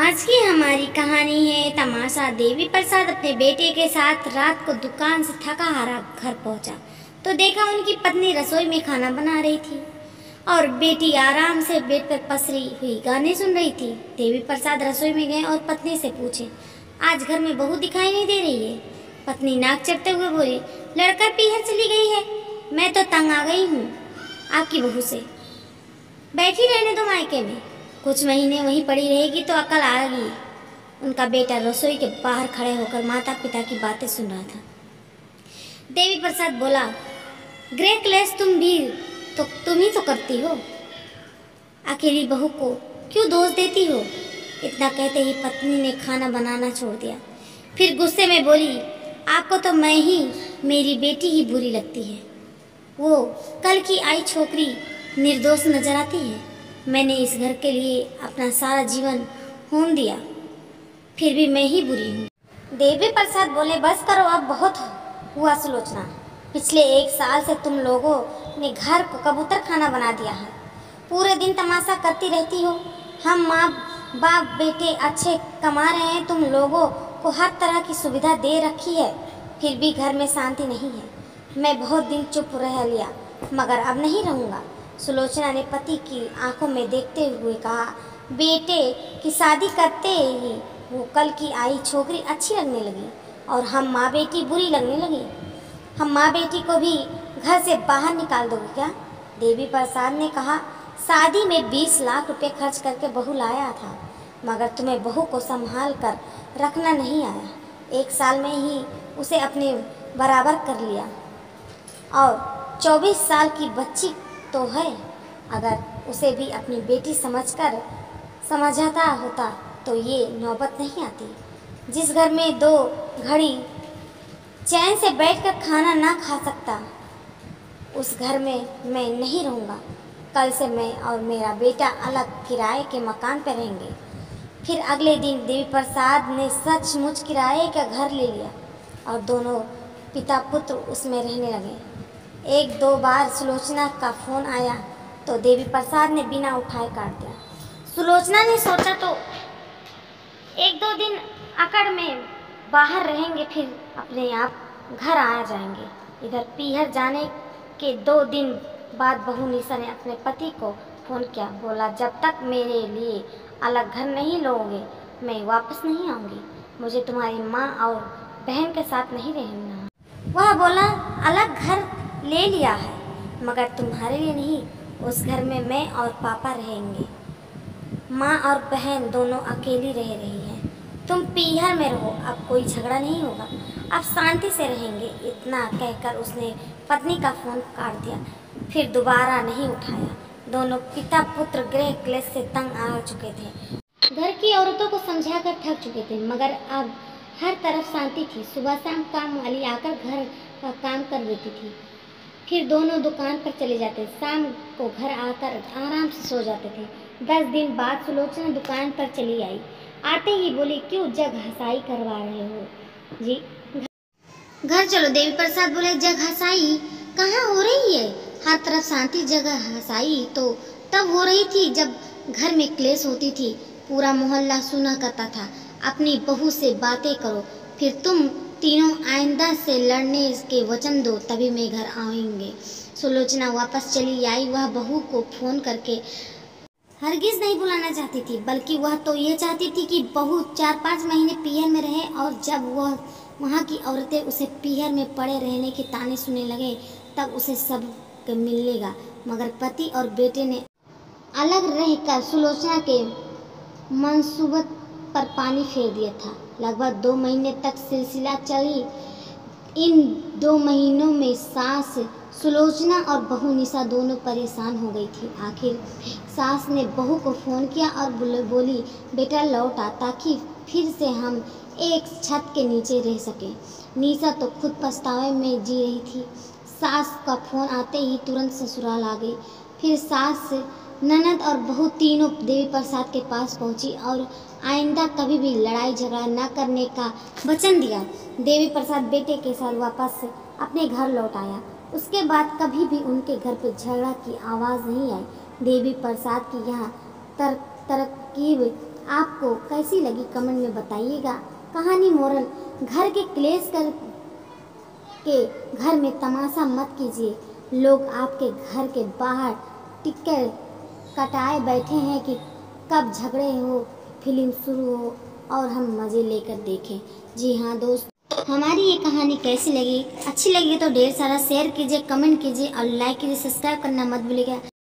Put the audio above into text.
आज की हमारी कहानी है तमाशा। देवी प्रसाद अपने बेटे के साथ रात को दुकान से थका हारा घर पहुंचा तो देखा उनकी पत्नी रसोई में खाना बना रही थी और बेटी आराम से बेड पर पसरी हुई गाने सुन रही थी। देवी प्रसाद रसोई में गए और पत्नी से पूछे, आज घर में बहू दिखाई नहीं दे रही है। पत्नी नाक चढ़ते हुए बोली, लड़का पीहर चली गई है। मैं तो तंग आ गई हूँ आपकी बहू से। बैठी रहने दो मायके में, कुछ महीने वहीं पड़ी रहेगी तो अकल आएगी। उनका बेटा रसोई के बाहर खड़े होकर माता पिता की बातें सुन रहा था। देवी प्रसाद बोला, ग्रे क्लेश तुम ही तो करती हो, अकेली बहू को क्यों दोष देती हो। इतना कहते ही पत्नी ने खाना बनाना छोड़ दिया। फिर गुस्से में बोली, आपको तो मैं ही मेरी बेटी ही बुरी लगती है। वो कल की आई छोकरी निर्दोष नजर आती है। मैंने इस घर के लिए अपना सारा जीवन होम दिया, फिर भी मैं ही बुरी हूँ। देवी प्रसाद बोले, बस करो अब, बहुत हुआ सुलोचना। पिछले 1 साल से तुम लोगों ने घर को कबूतर खाना बना दिया है। पूरे दिन तमाशा करती रहती हो। हम माँ बाप बेटे अच्छे कमा रहे हैं, तुम लोगों को हर तरह की सुविधा दे रखी है, फिर भी घर में शांति नहीं है। मैं बहुत दिन चुप रह लिया, मगर अब नहीं रहूँगा। सुलोचना ने पति की आंखों में देखते हुए कहा, बेटे की शादी करते ही वो कल की आई छोकरी अच्छी लगने लगी और हम माँ बेटी बुरी लगने लगी। हम माँ बेटी को भी घर से बाहर निकाल दोगे क्या? देवी प्रसाद ने कहा, शादी में 20 लाख रुपए खर्च करके बहू लाया था, मगर तुम्हें बहू को संभाल कर रखना नहीं आया। 1 साल में ही उसे अपने बराबर कर लिया और 24 साल की बच्ची तो है। अगर उसे भी अपनी बेटी समझकर समझाता होता तो ये नौबत नहीं आती। जिस घर में 2 घड़ी चैन से बैठकर खाना ना खा सकता, उस घर में मैं नहीं रहूँगा। कल से मैं और मेरा बेटा अलग किराए के मकान पर रहेंगे। फिर अगले दिन देवी प्रसाद ने सचमुच किराए का घर ले लिया और दोनों पिता पुत्र उसमें रहने लगे। 1-2 बार सुलोचना का फोन आया तो देवी प्रसाद ने बिना उठाए काट दिया। सुलोचना ने सोचा तो 1-2 दिन अकड़ में बाहर रहेंगे, फिर अपने आप घर आ जाएंगे। इधर पीहर जाने के 2 दिन बाद बहू निशा ने अपने पति को फोन किया। बोला, जब तक मेरे लिए अलग घर नहीं लोगे मैं वापस नहीं आऊँगी। मुझे तुम्हारी माँ और बहन के साथ नहीं रहना। वह बोला, अलग घर ले लिया है, मगर तुम्हारे लिए नहीं। उस घर में मैं और पापा रहेंगे। माँ और बहन दोनों अकेली रह रही हैं। तुम पीहर में रहो, अब कोई झगड़ा नहीं होगा, अब शांति से रहेंगे। इतना कहकर उसने पत्नी का फोन काट दिया, फिर दोबारा नहीं उठाया। दोनों पिता पुत्र गृह क्लेश से तंग आ चुके थे। घर की औरतों को समझाकर थक चुके थे, मगर अब हर तरफ शांति थी। सुबह शाम काम वाली आकर घर का काम कर देती थी, फिर दोनों दुकान पर चले जाते। शाम को घर आकर आराम से सो जाते थे। 10 दिन बाद सुलोचना दुकान पर चली आई। आते ही बोली, क्यों जग हसाई करवा रहे हो जी? घर चलो। देवी प्रसाद बोले, जग हसाई कहाँ हो रही है? हर तरफ शांति, जगह हसाई तो तब हो रही थी जब घर में क्लेश होती थी। पूरा मोहल्ला सुना करता था। अपनी बहू से बातें करो, फिर तुम तीनों आइंदा से लड़ने के वचन दो, तभी मैं घर आएंगे। सुलोचना वापस चली आई। वह बहू को फोन करके हरगिज नहीं बुलाना चाहती थी, बल्कि वह तो ये चाहती थी कि बहू 4-5 महीने पीहर में रहे और जब वह वहाँ की औरतें उसे पीहर में पड़े रहने के ताने सुनने लगे तब उसे सब मिलेगा। मगर पति और बेटे ने अलग रहकर सुलोचना के मंसूबे पर पानी फेर दिया था। लगभग 2 महीने तक सिलसिला चली। इन 2 महीनों में सास सुलोचना और बहू निशा दोनों परेशान हो गई थी। आखिर सास ने बहू को फ़ोन किया और बोली, बेटा लौट आ, ताकि फिर से हम एक छत के नीचे रह सकें। निशा तो खुद पछतावे में जी रही थी। सास का फ़ोन आते ही तुरंत ससुराल आ गई। फिर सास, ननद और बहू तीनों देवी प्रसाद के पास पहुंची और आइंदा कभी भी लड़ाई झगड़ा न करने का वचन दिया। देवी प्रसाद बेटे के साथ वापस अपने घर लौट आया। उसके बाद कभी भी उनके घर पर झगड़ा की आवाज़ नहीं आई। देवी प्रसाद की यह तरकीब आपको कैसी लगी कमेंट में बताइएगा। कहानी मोरल, घर के क्लेश कर के घर में तमाशा मत कीजिए। लोग आपके घर के बाहर टिकट कटाए बैठे हैं कि कब झगड़े हो, फिल्म शुरू हो और हम मज़े लेकर देखें। जी हाँ दोस्त, हमारी ये कहानी कैसी लगी? अच्छी लगी तो ढेर सारा शेयर कीजिए, कमेंट कीजिए और लाइक कीजिए। सब्सक्राइब करना मत भूलिएगा।